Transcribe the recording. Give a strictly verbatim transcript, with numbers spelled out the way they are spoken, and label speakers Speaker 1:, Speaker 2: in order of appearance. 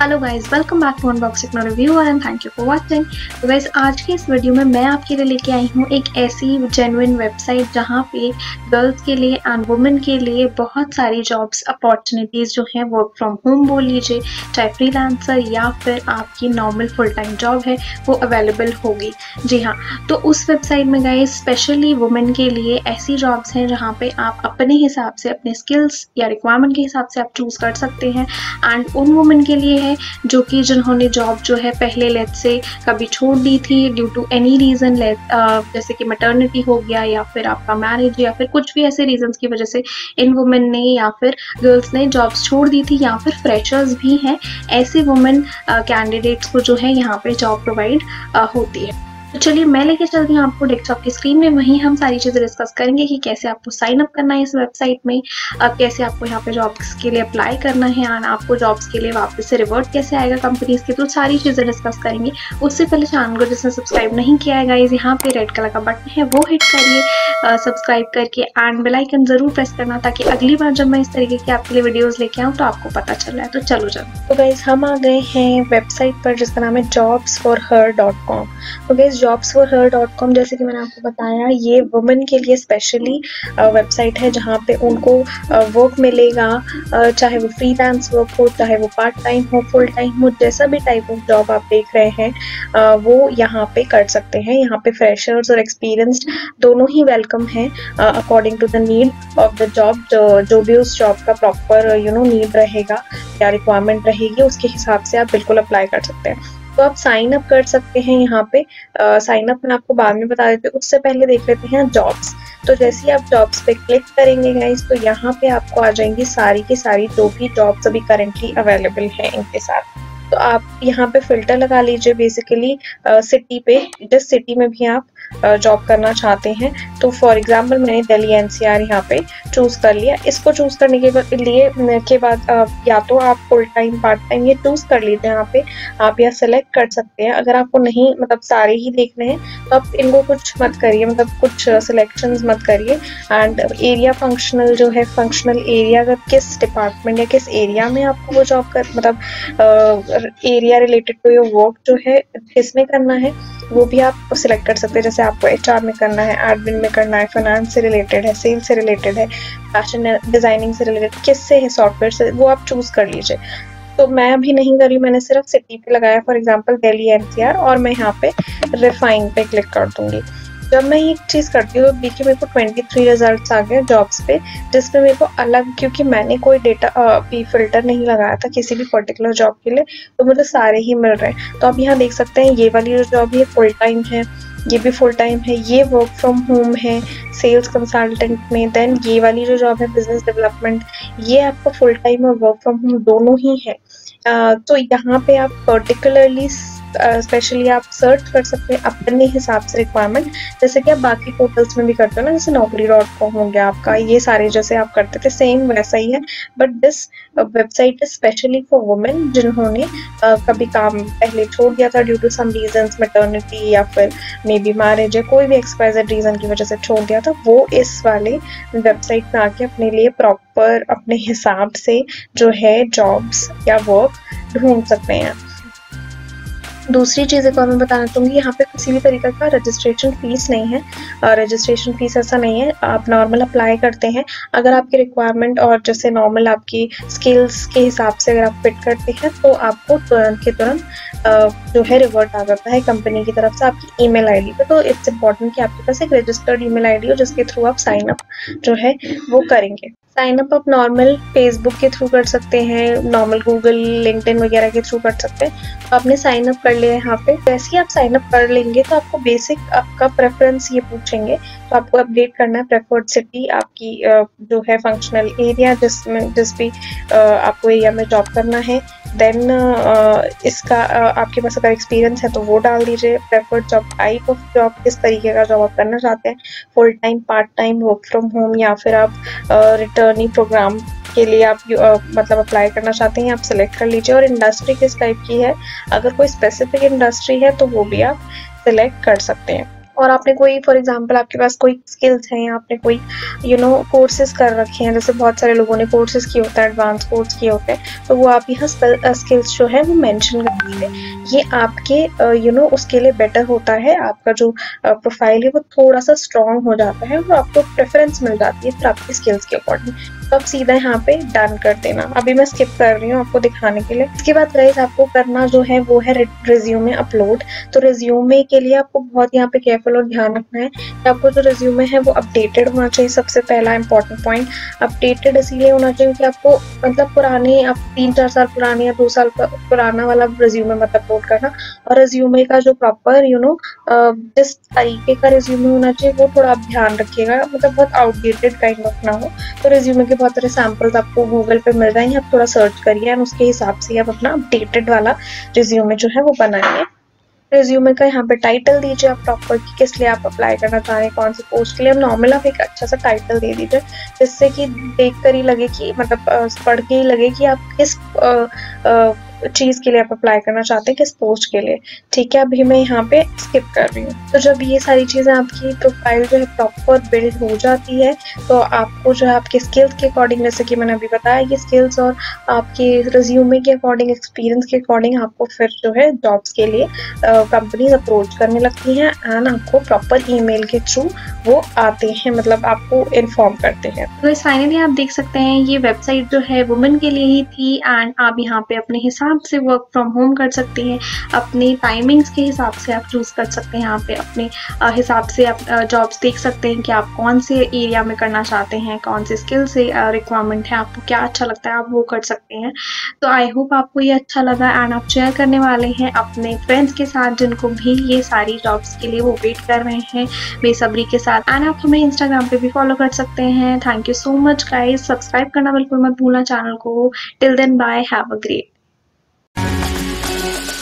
Speaker 1: Hello guys, welcome back to Unbox Techno Review and thank you for watching. तो guys आज के इस video में मैं आपके लिए लेके आई हूँ एक ऐसी जेन्युइन वेबसाइट जहाँ पे गर्ल्स के लिए एंड वुमेन के लिए बहुत सारी जॉब्स अपॉर्चुनिटीज़ जो हैं वर्क फ्रॉम होम बोल लीजिए, चाहे फ्रीलांसर या फिर आपकी नॉर्मल फुल टाइम जॉब है वो अवेलेबल होगी। जी हाँ, तो उस वेबसाइट में गाइज स्पेशली वुमेन के लिए ऐसी जॉब्स हैं जहाँ पे आप अपने हिसाब से अपने स्किल्स या रिक्वायरमेंट के हिसाब से आप चूज़ कर सकते हैं। एंड उन वुमेन के लिए है जो कि जिन्होंने जॉब जो है पहले लेट्स से कभी छोड़ दी थी ड्यू टू एनी रीज़न, जैसे कि मैटरनिटी हो गया या फिर आपका मैरिज या फिर कुछ भी ऐसे रीजंस की वजह से इन वुमेन ने या फिर गर्ल्स ने जॉब्स छोड़ दी थी, या फिर फ्रेशर्स भी हैं। ऐसे वुमेन कैंडिडेट्स को जो है यहाँ पे जॉब प्रोवाइड होती है। तो चलिए मैं लेके चलती हूँ आपको डेस्कटॉप की स्क्रीन में, वहीं हम सारी चीज़ें डिस्कस करेंगे कि कैसे आपको साइन अप करना है इस वेबसाइट में, कैसे आपको यहाँ पे जॉब्स के लिए अप्लाई करना है एंड आपको जॉब्स के लिए वापस से रिवर्ट कैसे आएगा कंपनीज के। तो सारी चीज़ें डिस्कस करेंगे। उससे पहले चैनल को जिसने सब्सक्राइब नहीं किया है गाइज, यहाँ पे रेड कलर का बटन है वो हिट करिए सब्सक्राइब करके, एंड बेल आइकन जरूर प्रेस करना ताकि अगली बार जब मैं इस तरीके की आपके लिए वीडियोज़ लेके आऊँ तो आपको पता चल रहा है। तो चलो चलो तो गाइज हम आ गए हैं वेबसाइट पर जिसका नाम है jobs for her dot com. तो guys jobs for her dot com जैसे कि मैंने आपको बताया, ये वुमेन के लिए स्पेशली वेबसाइट है जहाँ पे उनको वर्क मिलेगा, चाहे वो फ्रीलांस वर्क हो, चाहे वो पार्ट टाइम हो, फुल टाइम हो, जैसा भी टाइप ऑफ जॉब आप देख रहे हैं वो यहाँ पे कर सकते हैं। यहाँ पे फ्रेशर्स और एक्सपीरियंस्ड दोनों ही वेलकम हैं according to the need of the job. जो भी उस जॉब का प्रॉपर यू नो नीड रहेगा या रिक्वायरमेंट रहेगी उसके हिसाब से आप बिल्कुल अप्लाई कर सकते हैं। तो आप साइन अप कर सकते हैं यहाँ पे। साइन अप मैं आपको बाद में बता देती हूँ, उससे पहले देख लेते हैं जॉब्स। तो जैसे ही आप जॉब्स पे क्लिक करेंगे गाइस तो यहाँ पे आपको आ जाएंगी सारी की सारी जो भी जॉब्स अभी करेंटली अवेलेबल हैं इनके साथ। तो आप यहाँ पे फिल्टर लगा लीजिए बेसिकली सिटी पे, जिस सिटी में भी आप जॉब करना चाहते हैं। तो फॉर एग्जांपल मैंने दिल्ली एनसीआर यहाँ पे चूज कर लिया। इसको चूज करने के बाद लिए के बाद या तो आप फुल टाइम पार्ट टाइम ये चूज कर लीजिए। यहाँ पे आप यह सेलेक्ट कर सकते हैं। अगर आपको नहीं मतलब सारे ही देखने हैं तो आप इनको कुछ मत करिए, मतलब कुछ सिलेक्शंस मत करिए। एंड एरिया फंक्शनल जो है, फंक्शनल एरिया अगर किस डिपार्टमेंट या किस एरिया में आपको वो जॉब कर मतलब area related to your work जो है किसमें करना है वो भी आप सिलेक्ट कर सकते हैं। जैसे आपको एचआर में करना है, एडमिन में करना है, फाइनेंस से रिलेटेड है, सेल्स से रिलेटेड है, फैशन डिजाइनिंग से रिलेटेड किससे है, सॉफ्टवेयर से, वो आप चूज कर लीजिए। तो मैं अभी नहीं करी, मैंने सिर्फ सिटी पे लगाया फॉर एग्जांपल दिल्ली एनसीआर, और मैं यहाँ पे रिफाइन पे क्लिक कर दूंगी। जब मैं ये चीज़ करती हूँ तो देखिए मेरे को तेईस रिजल्ट्स आ गए जॉब्स पे, जिसमें मेरे को अलग, क्योंकि मैंने कोई डेटा भी फिल्टर नहीं लगाया था किसी भी पर्टिकुलर जॉब के लिए, तो मुझे सारे ही मिल रहे हैं। तो आप यहाँ देख सकते हैं ये वाली जो जॉब है फुल टाइम है, ये भी फुल टाइम है, ये वर्क फ्रॉम होम है सेल्स कंसल्टेंट में। देन ये वाली जो जॉब है बिजनेस डेवलपमेंट, ये आपका फुल टाइम और वर्क फ्रॉम होम दोनों ही है। uh, तो यहाँ पे आप पर्टिकुलरली स्पेशली आप सर्च कर सकते हैं अपने हिसाब से रिक्वायरमेंट, जैसे कि आप बाकी पोर्टल्स में भी करते हो ना, जैसे नौकरी डॉट कॉम हो गया आपका, ये सारे जैसे आप करते थे सेम वैसा ही है। But this website is specially for women जिन्होंने uh, कभी काम पहले छोड़ दिया था due to some reasons, maternity या फिर मे बी मैरिज, कोई भी एक्सपायर्ड रीजन की वजह से छोड़ दिया था, वो इस वाले वेबसाइट में आके अपने लिए प्रॉपर अपने हिसाब से जो है जॉब्स या वर्क ढूंढ सकते हैं। दूसरी चीज़ एक और मैं बताना चाहूँगी, यहाँ पे किसी भी तरीके का रजिस्ट्रेशन फीस नहीं है। रजिस्ट्रेशन फीस ऐसा नहीं है, आप नॉर्मल अप्लाई करते हैं। अगर आपकी रिक्वायरमेंट और जैसे नॉर्मल आपकी स्किल्स के हिसाब से अगर आप फिट करते हैं तो आपको तुरंत के तुरंत जो है रिवर्ट आ जाता है कंपनी की तरफ से आपकी ईमेल आईडी पे। तो इट्स इम्पॉर्टेंट कि आपके पास एक रजिस्टर्ड ईमेल आईडी हो जिसके थ्रू आप साइन अप जो है वो करेंगे। साइन अप आप नॉर्मल फेसबुक के थ्रू कर सकते हैं, नॉर्मल गूगल लिंक्डइन वगैरह के थ्रू कर सकते हैं। तो आपने साइन अप कर लिया है यहाँ पे। जैसे ही आप साइन अप कर लेंगे तो आपको बेसिक आपका प्रेफरेंस ये पूछेंगे, तो आपको अपडेट करना है प्रेफर्ड सिटी, आपकी जो है फंक्शनल एरिया जिसमें जिस भी आपको एरिया में जॉब करना है। देन इसका आपके पास अगर एक्सपीरियंस है तो वो डाल दीजिए, preferred job type of job, किस तरीके का जॉब आप करना चाहते हैं, full time, part time, work from home, या फिर आप रिटर्निंग प्रोग्राम के लिए आप uh, मतलब अप्लाई करना चाहते हैं, आप सेलेक्ट कर लीजिए। और इंडस्ट्री किस टाइप की है, अगर कोई स्पेसिफिक इंडस्ट्री है तो वो भी आप सेलेक्ट कर सकते हैं। और आपने कोई फॉर एग्जांपल आपके पास कोई स्किल्स हैं या आपने कोई यू नो कोर्सेज कर रखे हैं, जैसे बहुत सारे लोगों ने कोर्सेज किए होते हैं, एडवांस कोर्स किए होते हैं, तो वो आप यहाँ स्किल्स जो है वो मेंशन कर दीजिए। ये आपके यू नो उसके लिए बेटर होता है, आपका जो प्रोफाइल है वो थोड़ा सा स्ट्रॉन्ग हो जाता है और आपको प्रेफरेंस मिल जाती है फिर आपकी स्किल्स के अकॉर्डिंग। तो आप सीधा यहाँ पे डन कर देना। अभी मैं स्किप कर रही हूँ आपको दिखाने के लिए। इसके बाद गाइस आपको करना जो है वो है रिज्यूमे अपलोड। तो रिज्यूमे के लिए आपको बहुत यहाँ पे केयरफुल और ध्यान रखना है कि आपको जो रिज्यूमे है वो अपडेटेड होना चाहिए। सबसे पहला इंपॉर्टेंट पॉइंट, अपडेटेड इसलिए होना चाहिए कि आपको मतलब पुराने आप तीन चार साल पुराने या दो साल पुराना वाला रिज्यूमे मत अपलोड करना। और रिज्यूमे का जो प्रॉपर यू नो जिस तरीके का रिज्यूमे होना चाहिए वो थोड़ा आप ध्यान रखिएगा, मतलब बहुत आउटडेटेड काइंड ऑफ ना हो। तो रिज्यूमे के बहुत सारे सैम्पल्स आपको गूगल पे मिल जाएंगे, आप थोड़ा सर्च करिए और उसके हिसाब से आप अपना अपडेटेड वाला रिज्यूमे जो है वो बनाइए। रिज्यूमे का यहाँ पे टाइटल दीजिए आप प्रॉपर कि किस लिए आप अप्लाई करना चाह रहे हैं, कौन सी पोस्ट के लिए। नॉर्मल आप एक अच्छा सा टाइटल दे दीजिए जिससे कि देख कर ही लगे कि मतलब पढ़ के ही लगे कि आप किस चीज़ के लिए आप अप्लाई करना चाहते हैं, किस पोस्ट के लिए। ठीक है, अभी मैं यहाँ पे स्किप कर रही हूँ। तो जब ये सारी चीज़ें आपकी प्रोफाइल जो है प्रॉपर बिल्ड हो जाती है तो आपको जो है आपके स्किल्स के अकॉर्डिंग, जैसे कि मैंने अभी बताया, ये स्किल्स और आपके रिज्यूमे के अकॉर्डिंग, एक्सपीरियंस के अकॉर्डिंग आपको फिर जो है जॉब्स के लिए कंपनीज अप्रोच करने लगती हैं एंड आपको प्रॉपर ईमेल के थ्रू वो आते हैं, मतलब आपको इन्फॉर्म करते हैं। तो इस फाइनली आप देख सकते हैं ये वेबसाइट जो है वुमेन के लिए ही थी एंड आप यहाँ पे अपने हिसाब से वर्क फ्रॉम होम कर सकते हैं, अपनी टाइमिंग्स के हिसाब से आप चूज कर सकते हैं। यहाँ पे अपने हिसाब से आप जॉब्स देख सकते हैं कि आप कौन से एरिया में करना चाहते हैं, कौन से स्किल से रिक्वायरमेंट है, आपको क्या अच्छा लगता है आप वो कर सकते हैं। तो आई होप आपको ये अच्छा लगा एंड आप शेयर करने वाले हैं अपने फ्रेंड्स के साथ जिनको भी ये सारी जॉब्स के लिए वो वेट कर रहे हैं बेसब्री के साथ। एंड आप हमें इंस्टाग्राम पे भी फॉलो कर सकते हैं। Thank you so much guys, subscribe करना बिल्कुल मत भूलना चैनल को। Till then bye, have a great